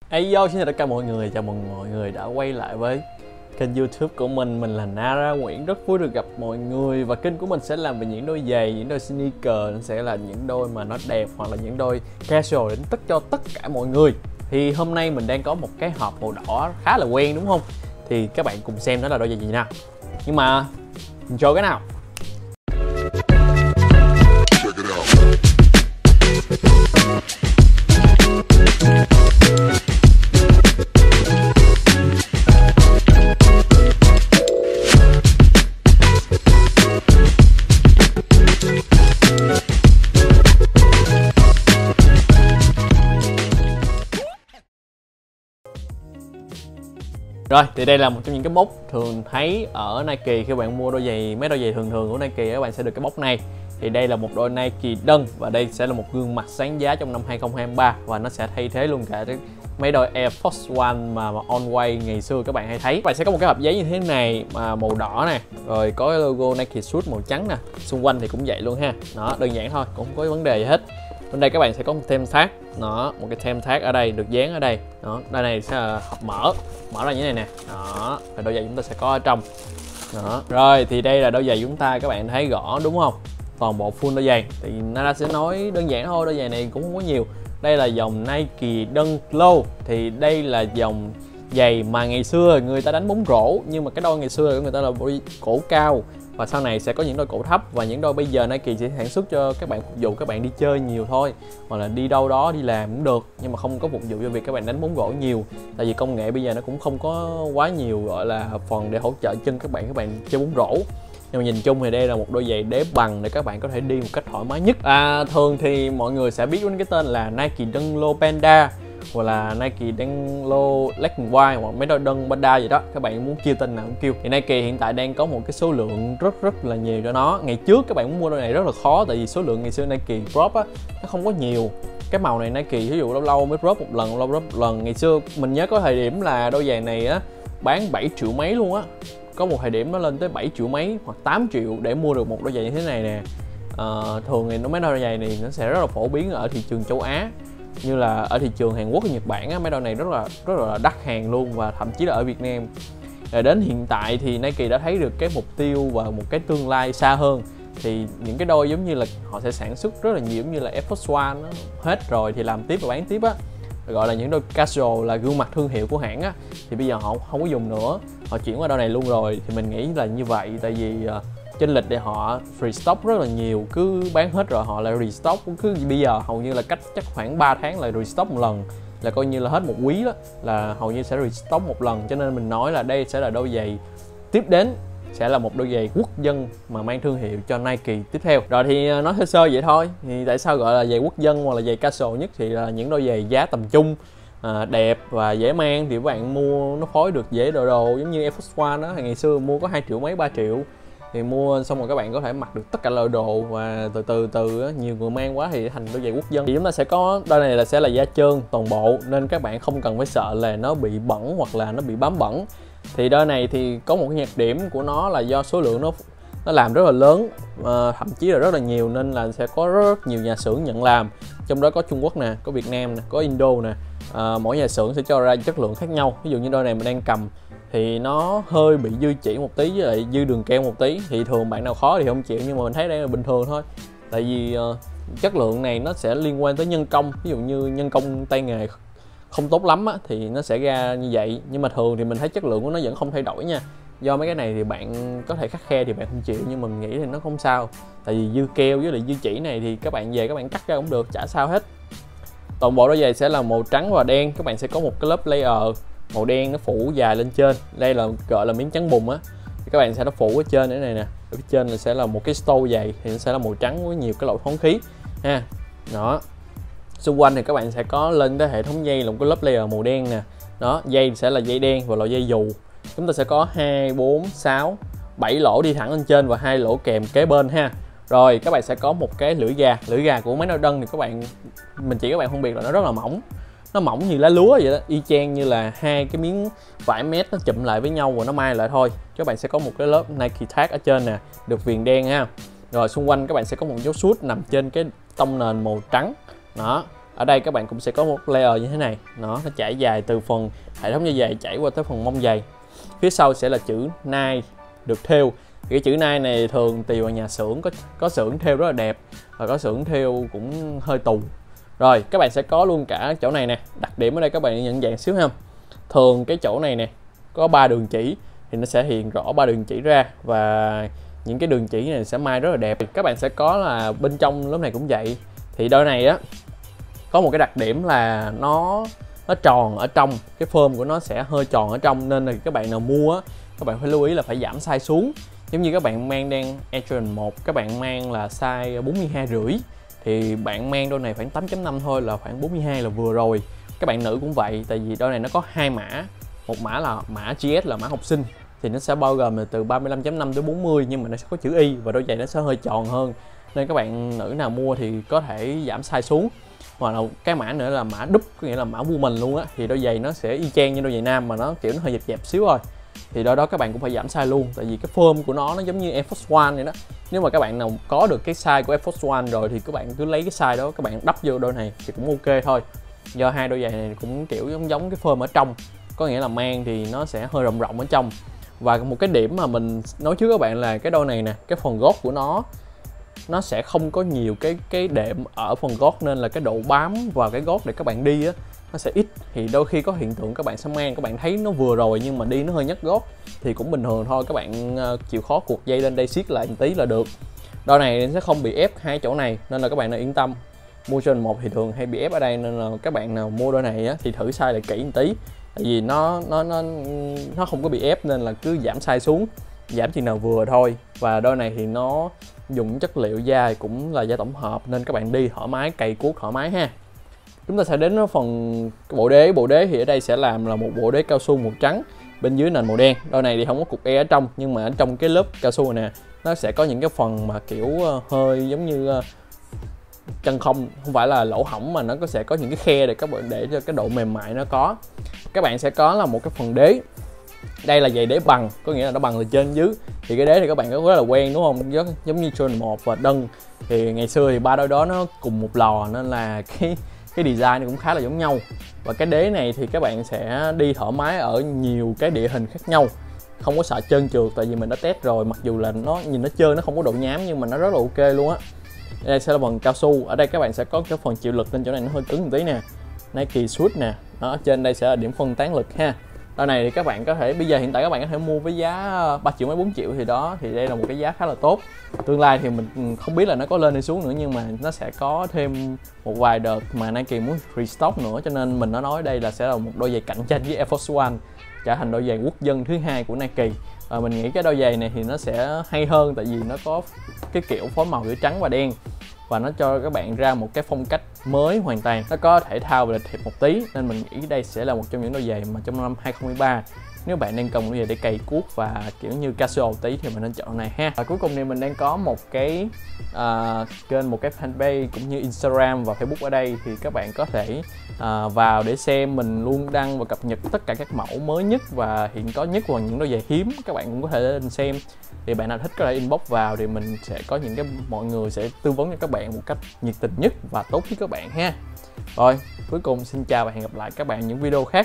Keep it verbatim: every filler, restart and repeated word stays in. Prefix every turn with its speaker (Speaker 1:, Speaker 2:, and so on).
Speaker 1: Hey yo, xin chào tất cả mọi người, chào mừng mọi người đã quay lại với kênh YouTube của mình. Mình là Nara Nguyễn, rất vui được gặp mọi người. Và kênh của mình sẽ làm về những đôi giày, những đôi sneaker. Nó sẽ là những đôi mà nó đẹp hoặc là những đôi casual đến tất cho tất cả mọi người. Thì hôm nay mình đang có một cái hộp màu đỏ khá là quen đúng không? Thì các bạn cùng xem đó là đôi giày gì nào. Nhưng mà mình show cái nào. Rồi, thì đây là một trong những cái box thường thấy ở Nike khi bạn mua đôi giày, mấy đôi giày thường thường của Nike các bạn sẽ được cái box này. Thì đây là một đôi Nike Dunk và đây sẽ là một gương mặt sáng giá trong năm hai không hai ba và nó sẽ thay thế luôn cả mấy đôi Air Force One mà, mà On Way ngày xưa các bạn hay thấy. Các bạn sẽ có một cái hộp giấy như thế này mà màu đỏ nè, rồi có cái logo Nike Shoes màu trắng nè, xung quanh thì cũng vậy luôn ha. Đó, đơn giản thôi, cũng không có vấn đề gì hết. Bên đây các bạn sẽ có một thêm tag, nó một cái thêm tag ở đây được dán ở đây. Đó, đây này sẽ là hộp mở, mở ra như thế này nè. Đó, và đôi giày chúng ta sẽ có ở trong. Đó, rồi thì đây là đôi giày chúng ta, các bạn thấy rõ đúng không? Toàn bộ full đôi giày. Thì Nara sẽ nói đơn giản thôi, đôi giày này cũng không có nhiều. Đây là dòng Nike Dunk Low. Thì đây là dòng giày mà ngày xưa người ta đánh bóng rổ, nhưng mà cái đôi ngày xưa của người ta là đôi cổ cao. Và sau này sẽ có những đôi cổ thấp, và những đôi bây giờ Nike sẽ sản xuất cho các bạn phục vụ các bạn đi chơi nhiều thôi, hoặc là đi đâu đó đi làm cũng được, nhưng mà không có phục vụ cho việc các bạn đánh bóng rổ nhiều. Tại vì công nghệ bây giờ nó cũng không có quá nhiều gọi là phần để hỗ trợ chân các bạn các bạn chơi bóng rổ. Nhưng mà nhìn chung thì đây là một đôi giày đế bằng để các bạn có thể đi một cách thoải mái nhất. À, thường thì mọi người sẽ biết đến cái tên là Nike Dunk Low Panda, hoặc là Nike Dunk Low Black and White, hoặc mấy đôi Dunk Panda gì đó, các bạn muốn kêu tên nào cũng kêu. Thì Nike hiện tại đang có một cái số lượng rất rất là nhiều cho nó. Ngày trước các bạn muốn mua đôi này rất là khó, tại vì số lượng ngày xưa Nike drop á nó không có nhiều. Cái màu này Nike ví dụ lâu lâu mới drop một lần, lâu drop một lần. Ngày xưa mình nhớ có thời điểm là đôi giày này á bán bảy triệu mấy luôn á. Có một thời điểm nó lên tới bảy triệu mấy hoặc tám triệu để mua được một đôi giày như thế này nè. À, thường thì nó mấy đôi giày này nó sẽ rất là phổ biến ở thị trường châu Á, như là ở thị trường Hàn Quốc và Nhật Bản á, mấy đôi này rất là rất là đắt hàng luôn, và thậm chí là ở Việt Nam. Rồi đến hiện tại thì Nike đã thấy được cái mục tiêu và một cái tương lai xa hơn. Thì những cái đôi giống như là họ sẽ sản xuất rất là nhiều, giống như là Air Force One nó hết rồi thì làm tiếp và bán tiếp á, gọi là những đôi casual là gương mặt thương hiệu của hãng á, thì bây giờ họ không có dùng nữa, họ chuyển qua đôi này luôn rồi. Thì mình nghĩ là như vậy, tại vì uh, chênh lệch để họ restock rất là nhiều, cứ bán hết rồi họ lại restock, cứ bây giờ hầu như là cách chắc khoảng ba tháng lại restock một lần, là coi như là hết một quý đó là hầu như sẽ restock một lần. Cho nên mình nói là đây sẽ là đôi giày tiếp đến, sẽ là một đôi giày quốc dân mà mang thương hiệu cho Nike tiếp theo. Rồi thì nói sơ sơ vậy thôi. Thì tại sao gọi là giày quốc dân hoặc là giày casual nhất, thì là những đôi giày giá tầm trung, à, đẹp và dễ mang, thì các bạn mua nó phối được dễ đồ đồ. Giống như Air Force One đó, ngày xưa mua có hai triệu mấy, ba triệu, thì mua xong rồi các bạn có thể mặc được tất cả loại đồ, và từ từ từ nhiều người mang quá thì thành đôi giày quốc dân. Thì chúng ta sẽ có đôi này là sẽ là da trơn toàn bộ, nên các bạn không cần phải sợ là nó bị bẩn hoặc là nó bị bám bẩn. Thì đôi này thì có một cái nhược điểm của nó là do số lượng nó nó làm rất là lớn, à, thậm chí là rất là nhiều, nên là sẽ có rất, rất nhiều nhà xưởng nhận làm, trong đó có Trung Quốc nè, có Việt Nam nè, có Indo nè. À, mỗi nhà xưởng sẽ cho ra chất lượng khác nhau. Ví dụ như đôi này mình đang cầm thì nó hơi bị dư chỉ một tí, với lại dư đường keo một tí, thì thường bạn nào khó thì không chịu, nhưng mà mình thấy đây là bình thường thôi. Tại vì uh, chất lượng này nó sẽ liên quan tới nhân công, ví dụ như nhân công tay nghề không tốt lắm á, thì nó sẽ ra như vậy. Nhưng mà thường thì mình thấy chất lượng của nó vẫn không thay đổi nha. Do mấy cái này thì bạn có thể khắt khe thì bạn không chịu, nhưng mà mình nghĩ thì nó không sao. Tại vì dư keo với lại dư chỉ này thì các bạn về các bạn cắt ra cũng được, chả sao hết. Toàn bộ đôi giày sẽ là màu trắng và đen. Các bạn sẽ có một cái lớp layer màu đen nó phủ dài lên trên. Đây là gọi là miếng trắng bùn á. Thì các bạn sẽ nó phủ ở trên này nè. Ở phía trên là sẽ là một cái stole dày, thì nó sẽ là màu trắng với nhiều cái lỗ thoáng khí ha. Đó. Xung quanh thì các bạn sẽ có lên cái hệ thống dây là một cái lớp layer màu đen nè. Đó, dây sẽ là dây đen và loại dây dù. Chúng ta sẽ có hai, bốn, sáu, bảy lỗ đi thẳng lên trên và hai lỗ kèm kế bên ha. Rồi các bạn sẽ có một cái lưỡi gà. Lưỡi gà của mấy đôi Dunk thì các bạn, mình chỉ các bạn phân biệt là nó rất là mỏng. Nó mỏng như lá lúa vậy đó, y chang như là hai cái miếng vải mét nó chụm lại với nhau và nó may lại thôi. Các bạn sẽ có một cái lớp Nike tag ở trên nè, được viền đen ha. Rồi xung quanh các bạn sẽ có một dấu sút nằm trên cái tông nền màu trắng. Đó, Ở đây các bạn cũng sẽ có một layer như thế này, nó nó trải dài từ phần hệ thống da giày chảy qua tới phần mông giày. Phía sau sẽ là chữ Nike được thêu. Cái chữ Nike này thường tùy vào nhà xưởng, có có xưởng thêu rất là đẹp và có xưởng thêu cũng hơi tù. Rồi các bạn sẽ có luôn cả chỗ này nè. Đặc điểm ở đây các bạn nhận dạng xíu ha. Thường cái chỗ này nè có ba đường chỉ thì nó sẽ hiện rõ ba đường chỉ ra, và những cái đường chỉ này sẽ may rất là đẹp. Các bạn sẽ có là bên trong lớp này cũng vậy. Thì đôi này á có một cái đặc điểm là nó nó tròn ở trong, cái phơm của nó sẽ hơi tròn ở trong, nên là các bạn nào mua á, các bạn phải lưu ý là phải giảm size xuống. Giống như các bạn mang đang Air Jordan một, các bạn mang là size bốn mươi hai rưỡi thì bạn mang đôi này khoảng tám chấm năm thôi, là khoảng bốn mươi hai là vừa rồi. Các bạn nữ cũng vậy, tại vì đôi này nó có hai mã, một mã là mã giê ét là mã học sinh thì nó sẽ bao gồm từ ba mươi lăm chấm năm tới bốn mươi, nhưng mà nó sẽ có chữ Y và đôi giày nó sẽ hơi tròn hơn, nên các bạn nữ nào mua thì có thể giảm size xuống. Hoặc là cái mã nữa là mã đúp, có nghĩa là mã woman luôn á, thì đôi giày nó sẽ y chang như đôi giày nam mà nó kiểu nó hơi dẹp dẹp xíu thôi, thì đôi đó các bạn cũng phải giảm size luôn, tại vì cái form của nó nó giống như Air Force One vậy đó. Nếu mà các bạn nào có được cái size của Air Force One rồi thì các bạn cứ lấy cái size đó các bạn đắp vô đôi này thì cũng ok thôi, do hai đôi giày này cũng kiểu giống giống cái form ở trong, có nghĩa là mang thì nó sẽ hơi rộng rộng ở trong. Và một cái điểm mà mình nói trước các bạn là cái đôi này nè, cái phần gót của nó nó sẽ không có nhiều cái cái đệm ở phần gót, nên là cái độ bám vào cái gót để các bạn đi á nó sẽ ít, thì đôi khi có hiện tượng các bạn sẽ mang các bạn thấy nó vừa rồi nhưng mà đi nó hơi nhấc gót thì cũng bình thường thôi, các bạn uh, chịu khó cuột dây lên đây siết lại một tí là được. Đôi này sẽ không bị ép hai chỗ này, nên là các bạn nào yên tâm. Mua Jordan một thì thường hay bị ép ở đây, nên là các bạn nào mua đôi này á thì thử size lại kỹ một tí, tại vì nó nó nó nó không có bị ép, nên là cứ giảm size xuống, giảm chừng nào vừa thôi. Và đôi này thì nó dùng chất liệu da cũng là da tổng hợp, nên các bạn đi thoải mái, cày cuốc thoải mái ha. Chúng ta sẽ đến với phần bộ đế. Bộ đế thì ở đây sẽ làm là một bộ đế cao su màu trắng, bên dưới nền màu đen. Đôi này thì không có cục e ở trong, nhưng mà ở trong cái lớp cao su này nè, nó sẽ có những cái phần mà kiểu hơi giống như chân không, không phải là lỗ hổng mà nó có sẽ có những cái khe để các bạn để cho cái độ mềm mại nó có. Các bạn sẽ có là một cái phần đế. Đây là giày đế bằng, có nghĩa là nó bằng từ trên dưới. Thì cái đế thì các bạn có rất là quen đúng không? Giống, giống như Jordan một và Dunk. Thì ngày xưa thì ba đôi đó nó cùng một lò, nên là cái cái design này cũng khá là giống nhau. Và cái đế này thì các bạn sẽ đi thoải mái ở nhiều cái địa hình khác nhau, không có sợ trơn trượt, tại vì mình đã test rồi. Mặc dù là nó nhìn nó trơn, nó không có độ nhám, nhưng mà nó rất là ok luôn á. Đây sẽ là phần cao su. Ở đây các bạn sẽ có cái phần chịu lực, nên chỗ này nó hơi cứng một tí nè. Nike Swoosh nè, đó, trên đây sẽ là điểm phân tán lực ha. Đôi này thì các bạn có thể, bây giờ hiện tại các bạn có thể mua với giá ba triệu mấy bốn triệu thì đó, thì đây là một cái giá khá là tốt. Tương lai thì mình không biết là nó có lên hay xuống nữa, nhưng mà nó sẽ có thêm một vài đợt mà Nike muốn restock nữa, cho nên mình nó nói đây là sẽ là một đôi giày cạnh tranh với Air Force One, trở thành đôi giày quốc dân thứ hai của Nike. Và mình nghĩ cái đôi giày này thì nó sẽ hay hơn, tại vì nó có cái kiểu phối màu giữa trắng và đen, và nó cho các bạn ra một cái phong cách mới hoàn toàn. Nó có thể thao và lịch thiệp một tí, nên mình nghĩ đây sẽ là một trong những đôi giày mà trong năm hai không hai ba nếu bạn đang cần đôi giày để cày cuốc và kiểu như casual tí thì mình nên chọn này ha. Và cuối cùng thì mình đang có một cái uh, kênh, một cái fanpage cũng như Instagram và Facebook ở đây, thì các bạn có thể uh, vào để xem. Mình luôn đăng và cập nhật tất cả các mẫu mới nhất và hiện có nhất, và những đôi giày hiếm các bạn cũng có thể lên xem. Thì bạn nào thích có thể inbox vào, thì mình sẽ có những cái mọi người sẽ tư vấn cho các bạn một cách nhiệt tình nhất và tốt nhất các bạn ha. Rồi, cuối cùng xin chào và hẹn gặp lại các bạn những video khác.